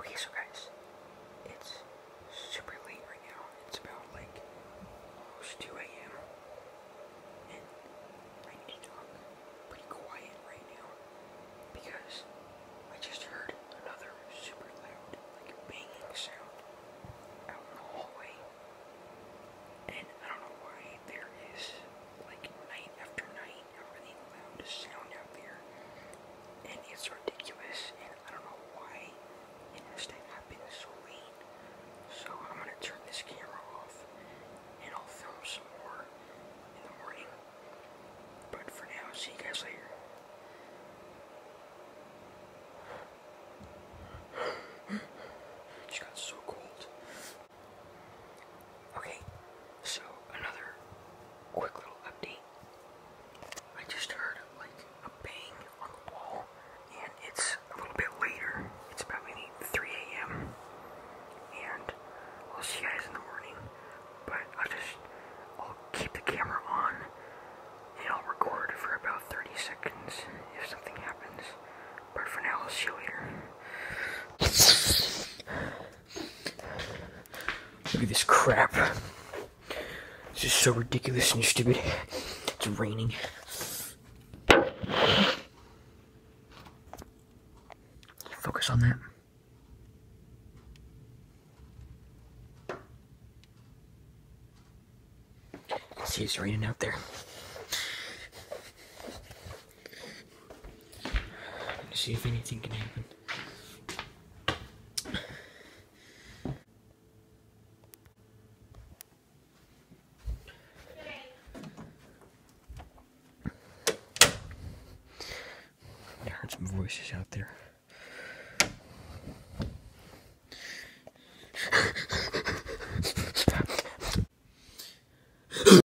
Okay, so guys, it's super late right now. It's about like almost 2 a.m. and I need to talk pretty quiet right now because I just heard another super loud, like banging sound out in the hallway. And I don't know why there is, like, night after night, a really loud sound out there. And it's ridiculous, and I don't know why it has to happen so late. So I'm gonna turn this camera off, and I'll film some more in the morning. But for now, see you guys later. It just got so cold. Okay, so another quick little update. I just heard like a bang on the wall, and it's a little bit later. It's about maybe 3 a.m. and I'll see you guys in the morning. But I'll keep the camera on and I'll record for about 30 seconds if something happens. But for now, I'll see you later. Look at this crap. This is so ridiculous and stupid. It's raining. Focus on that. See, it's raining out there. Let's see if anything can happen.